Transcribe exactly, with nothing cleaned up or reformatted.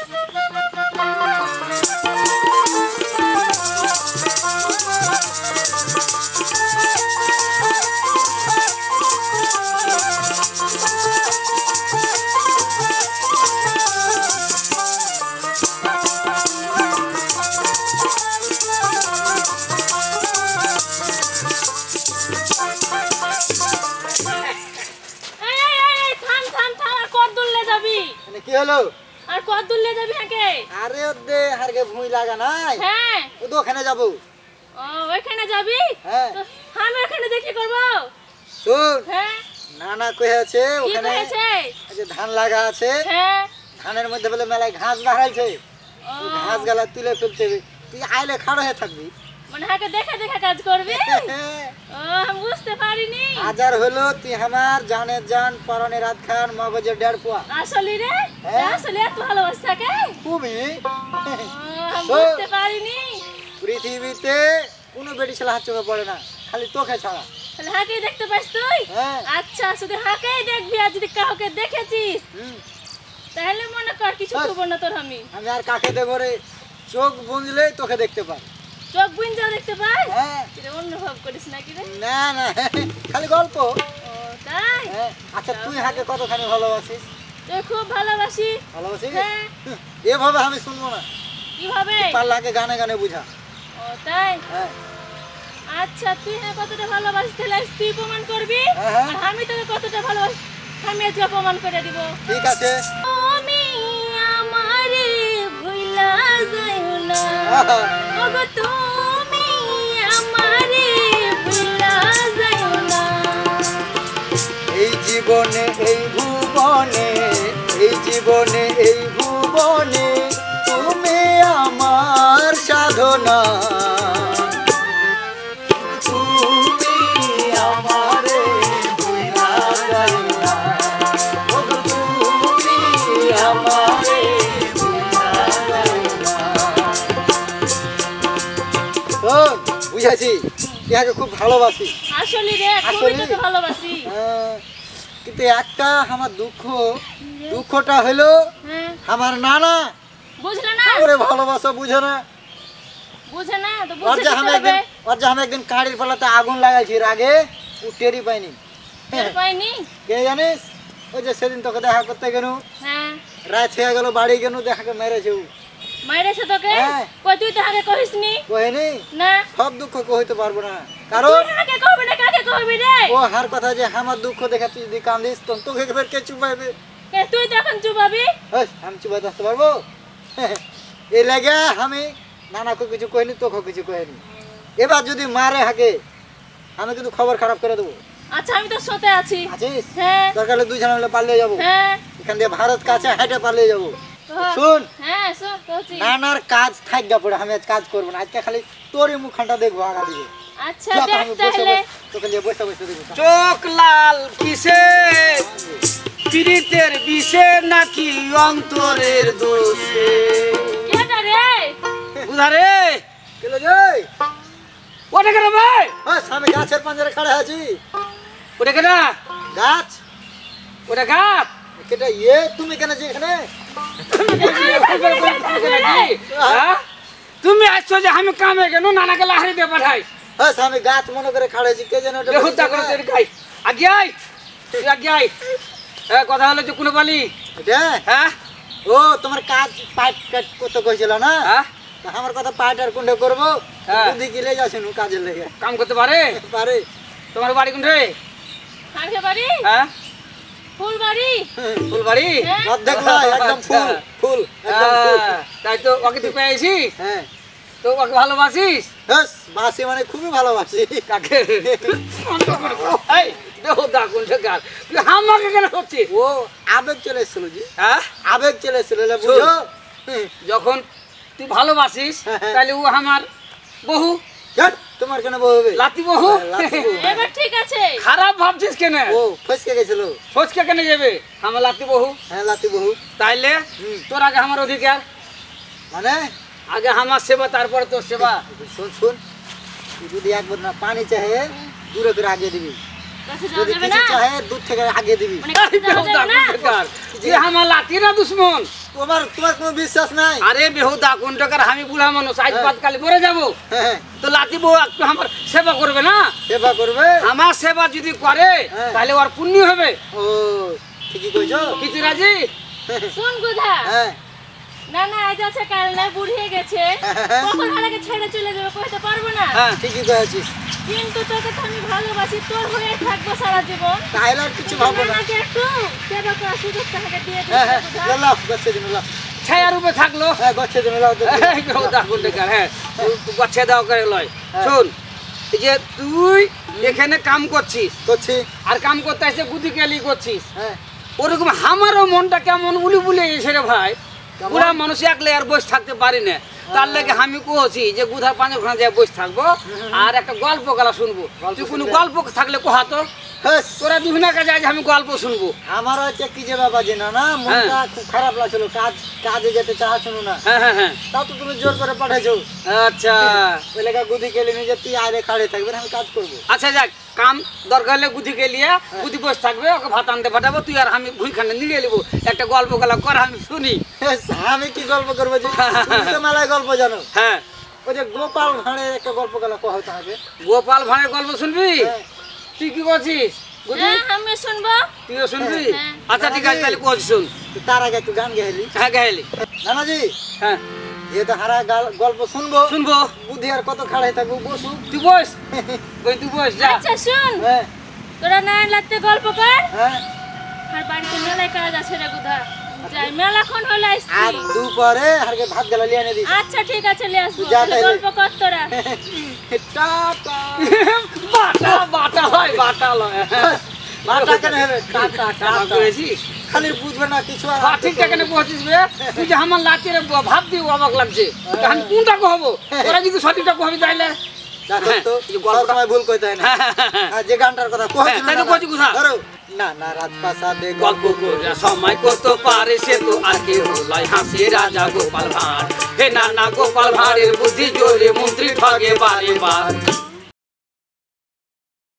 কি হলো আর কত দূর লে যাবি হাকে? আরে ওদে হারকে ভুই লাগা নাই। হ্যাঁ ও তো ওখানে যাব। ও ওখানে যাবি? হ্যাঁ আমি ওখানে দেখি করব। শুন হ্যাঁ নানা কই আছে ওখানে? কি হয়েছে? এই যে ধান লাগা আছে। হ্যাঁ ধানের মধ্যে বলে মেলায় ঘাস বাড়াইছে। ও ঘাস গালা তুলে ফেলতে হবে। তুই আইলে খাড়ো হয়ে থাকবি। মানে হাকে দেখা দেখা কাজ করবি? ও আমি বুঝতে পারিনি। হাজার হলো তুই আমার জানের জান পরনে রাত খান মগজের দেড় পোয়া। আসলে রে আসলে এত ভালোবাসা কে? খুবই আমি বুঝতে পারিনি। পৃথিবীতে কোনো বেটি ছেলে হাত চোখে পড়ে না, খালি তোকে ছাড়া। তাহলে হাকেই দেখতে পাস তুই? হ্যাঁ আচ্ছা শুধু হাকেই দেখবি, আর যদি কাউকে দেখেছিস তাহলে মনে কর কিছু খবর না তোর। আমি আমি আর কাকে দেবো রে? চোখ বুঝলে তোকে দেখতে পাই। চোখ বুঝা দেখতে পাই? হ্যাঁ এটা অনুভব করিস নাকি রে? না না খালি গল্প। ও তাই? হ্যাঁ আচ্ছা তুই হাকে কতখানি ভালোবাসিস? তুই খুব ভালোবাসি। ভালোবাসিস? হ্যাঁ। এভাবে আমি শুনবো না। কিভাবে? পাল্লাকে গানে গানে বুঝা। ও তাই? হ্যাঁ আচ্ছা তুই হ্যাঁ কতটা ভালোবাসিস তাহলে তুই প্রমাণ করবি, হ্যাঁ, হ্যাঁ। আর আমি তোকে কতটা ভালোবাসি আমি আজকে প্রমাণ করে দিব। ঠিক আছে। তুমি আমারে ভুলা যাইও না, ওগো তুমি আমারে ভুলা যাইও না। এই জীবনে এই ভুবনে, এই জীবনে এই ভুবনে তুমি আমার সাধনা। তুমি আমারে ভুলা যাইও না, ওগো তুমি আমারে ভুলা যাইও না। শোন, বুঝেছি ইহাকে খুব ভালোবাসি। আসলে রে খুবই তোকে ভালোবাসি। হ্যাঁ, কিন্তু একটা আমার দুঃখ, দুঃখটা হলো হ্যাঁ আমার নানা বুঝলে না? ওরে ভালোবাসা বুঝে না। বুঝে না তো ওর বুঝে যে দিতে আমি হবে। একদিন ওর যে আমি একদিন কাঁড়ির পালাতে আগুন লাগাইছি আগে, ও টেরই পাইনি। টের পাইনি? কে জানিস? ওই যে সেদিন তোকে দেখা করতে গেল, হ্যাঁ রাত হয়ে গেল, বাড়ি গেল, দেখাকে মেরেছে ও। মাইরেছে তোকে? হ্যাঁ। কই তুই তো আগে কহিসনি? কহেনি? না সব দুঃখ কইতে পারবো না, কারণ তুই আগে কইবি না কাকে কইবি রে? ও হার কথা যে আমার দুঃখ দেখে তুই যদি কান্দিস তো তোকে ফের কে চুপাইবে? কে তুই তো এখন চুবাবি? হেই, আমি চুপাইতে আসতে পারবো? এই লাগে আমি নানাকে কিছু কইনি, তোকে কিছু কইনি। এবার যদি মারে হাকে আমি কিন্তু খবর খারাপ করে দেবো। আচ্ছা আমি তো সতে আছি। আছিস? হ্যাঁ দরকার হলে দুইজন মিলে পালিয়ে যাবো। হ্যাঁ এখান দিয়ে ভারত কাছে হেঁটে পালিয়ে যাবো। হ্যাঁ। শুন, হ্যাঁ শোন কইছি। নানার কাজ থাকবে পড়ে, আমি আজ কাজ করবো না। আজকে খালি তোরই মুখখানটা দেখবো আগা দিকে। আচ্ছা দেখ তাহলে। তোকে নিয়ে বসে বসে দেখবো। চোখ লাল কিসে, পীড়িতের বিষে নাকি অন্তরের দোষে? কেডা রে? বুধারে চলে যাই। ওটা কেন ভাই? হ্যাঁ, আমি গাছের পাঞ্জরে খাড়া আছি। ওটা কেনা গাছ ওটা গাছ কেটে ইয়ে তুমি কেন যে এখানে? হ্যাঁ? তুমি আসছো যে আমি কামে কেন নানাকে লাহারি দিয়ে পাঠাই? হ্যাঁ, আমি গাছ মনে করে খাড়া আছি। কে যেন ওটা দেখো তা বলছে করে না? তোর গাই আগে আই, তুই আগে আই। হ্যাঁ কথা হলো যে কোনো পালি? এটা? হ্যাঁ ও তোমার কাজ পাইট কাট করতে কইছিল না? হ্যাঁ তা আমার কথা পাইট আর কোনটা করবো? হ্যাঁ। বুদ্ধি গিলে যাচ্ছেন কাজের লেগে। কাম করতে পারে? পারে। তোমার বাড়ি কোন রে? কাকে বাড়ি? হ্যাঁ ফুলবাড়ি। ফুলবাড়ি? হ্যাঁ। অর্ধেক নয়, একদম ফুল ফুল একদম ফুল। হ্যাঁ, তাই তো ওকে তুই পেয়েছিস? হ্যাঁ তো ওকে ভালোবাসিস? হ্যাঁ, বাসি মানে খুবই ভালোবাসি। কাকে? এই দেখো দা কোন গাল, তুই আমাকে কেন করছিস? ও আবেগ চলে এসেছিল জি, হ্যাঁ আবেগ চলে এসেছিল বুঝো। যখন তুই ভালোবাসিস তাহলে ও আমার বহু, ধ্যাৎ, তোমার কেন বউ হবে? লাতি বহু। লাতি বউ, হ্যাঁ। এবার ঠিক আছে। খারাপ ভাবছিস কেন? ও ফসকে গেছিল। ফচকে কেন যাবে? আমার লাতি বহু। হ্যাঁ, লাতি বহু। তাইলে হুম। তোর আগে আমার অধিকার, মানে আগে আমার সেবা তারপরে তোর সেবা। শুন শুন, তুই যদি একবার না পানি চাহে দূরে করে আগে দিবি, কাছে যাওয়া যদি যাবে কিছু না? চাহে দূর থেকে আগে দিবি। মানে কাছে যাওয়া যাবে না? তুই আমার লাতি না দুশ্মন? তোমার তোমার কোনো বিশ্বাস নাই? আরে বেহুদা কোন টাকার আমি বুড়া মানুষ আজ হ্যাঁ। বাদ কালে পরে যাবো হ্যাঁ, তো লাতি বউ একটু আমার সেবা করবে না সেবা করবে। আমার সেবা যদি করে হ্যাঁ। তাহলে ওর পুণ্য হবে ও ঠিকই কইছো। কিছু রাজি শুন গুধা হ্যাঁ না না আজ আছে কাল না বুড়িয়ে গেছে কখন হারাকে ছেড়ে চলে যাবে কইতে পারবো না হ্যাঁ ঠিকই কইছিস। কিন্তু তোকে তো আমি ভালোবাসি তোর হয়ে থাকবো সারা জীবন তাহলে আর কিছু ভাববো না। নানাকে একটু সেবা করার সুযোগ তাকে দিয়ে হ্যাঁ হ্যাঁ দিতে গুধা। লাও গচ্ছে দিন লাও। ছায়া রূপে থাকলো হ্যাঁ গচ্ছে দিন লাও। এই বেহুদা কোন টাকার হ্যাঁ গচ্ছে দাও করে লয় হ্যাঁ। শোন এই যে তুই এখানে কাম করছিস করছি। আর কাম করতে এসে গুদি কেলি করছিস হ্যাঁ ওরকম আমারও মনটা কেমন উলি বুলে গেছে রে ভাই কেমন? বুড়া মানুষ একলে আর বসে থাকতে পারি না তার লেগে আমি কহছি যে গুধার পাঁচ ওখানে যায় বসে থাকবো আর একটা গল্প গলা শুনবো গল্প তুই কোনো শুনবে? গল্প থাকলে কোহা তো হ্যাঁ তোরা বিভিন্ন কাজে আজ আমি গল্প শুনবো আমার হচ্ছে কি যে বাবা যে না না মনটা খুব খারাপ লাগছিল, কাজ কাজে যেতে চাচ্ছিল না, হ্যাঁ হ্যাঁ হ্যাঁ তাও তো তুমি জোর করে পাঠাইছো। আচ্ছা ওই লেখা গুদি কেলে নিয়ে যে তুই আরে খাড়ে থাকবেন আমি কাজ করবো। আচ্ছা যাক কাম দরকার হলে গুদি কে লিয়ে গুদি বসে থাকবে ওকে ভাত আনতে পাঠাবো তুই আর আমি ভুইখানে নিয়ে নেবো একটা গল্প গলা কর আমি শুনি আমি কি গল্প করবো যে তুমি তো মেলায় গল্প জানো। হ্যাঁ ওই যে গোপাল ভাঁড়ের একটা গল্প গলা কহ তাহলে। গোপাল ভাঁড়ের গল্প শুনবি হ্যাঁ। তুই কি করছিস বুঝলি হ্যাঁ আমি শুনবো তুইও শুনবি হ্যাঁ। আচ্ছা ঠিক আছে তাহলে কোচ শুন তো তার আগে একটু গান গেলি। হ্যাঁ গেলি নানাজি হ্যাঁ যেহেতু হারা গাল- গল্প শুনবো শুনবো বুদ্ধি আর কত খাড়াই থাকবো বসু। তুই বস ওই তুই বস যা আচ্ছা শুন হ্যাঁ তোরা না লাগতে গল্প কর হ্যাঁ আর বাড়িতে মেলায় কাজ আছে রে গুধা যাই মেলাখন হলে আর আসছি দুপুরে হারকে ভাত গেলা লিয়ে এনে দিস। আচ্ছা ঠিক আছে নিয়ে আসবো যা তাহলে তাইলে। গল্প কর তোরা টাটা। বাটা বাটা হয় বাটা লয় বাটা কেন হবে? টাটা টাটা। করেছিস খালি বুঝবে না কিছু আর। হ্যাঁ ঠিক কেন পৌঁছিস বে তুই যে আমার লাচির ভাব দিয়ে অবাক লাগছে আমি কোনটা কহবো ওরা যদি সঠিকটা কহবি তাইলে দেখো তো এই যে গল্পটা- সবসময় ভুল কইতে হয় না। আর যে গানটার কথা কইছিল তাই তো না, কইছি কোথা? ধরো না না রাজপ্রাসাদে গল্প করে সময় কত পারে সে তো আর কেউ লয় হাসি রাজা গোপাল ভাঁড় হে নানা গোপাল ভাঁড়ের বুদ্ধি জোরে মন্ত্রী ঠগে বারে বার